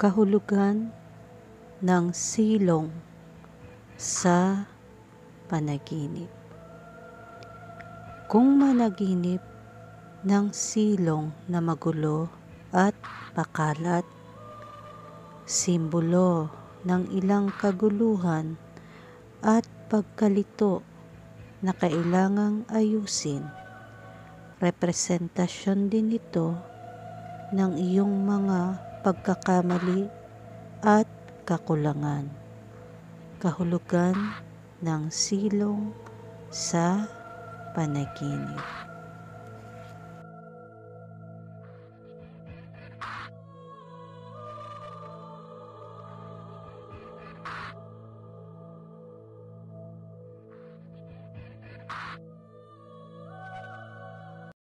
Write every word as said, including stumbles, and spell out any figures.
Kahulugan ng silong sa panaginip. Kung managinip ng silong na magulo at pakalat, simbolo ng ilang kaguluhan at pagkalito na kailangang ayusin. Representasyon din ito ng iyong mga pagkakamali at kakulangan. Kahulugan ng silong sa panaginip.